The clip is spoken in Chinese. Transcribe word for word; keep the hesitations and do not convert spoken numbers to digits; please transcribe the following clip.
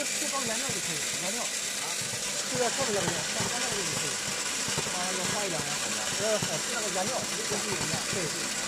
就放原料就可以，原料啊，这个上面那个放放那个就可以，放那个放一两样好的，呃，是那个原料，不是原料，对。